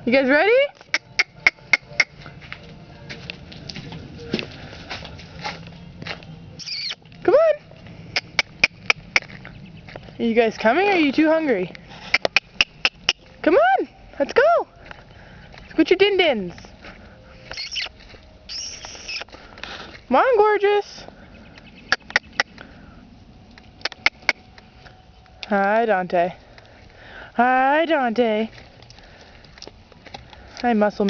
You guys ready? Come on. Are you guys coming or are you too hungry? Come on, let's go. Squid your din-dins. Come on, gorgeous. Hi, Dante. Hi, Dante. Hi, muscle.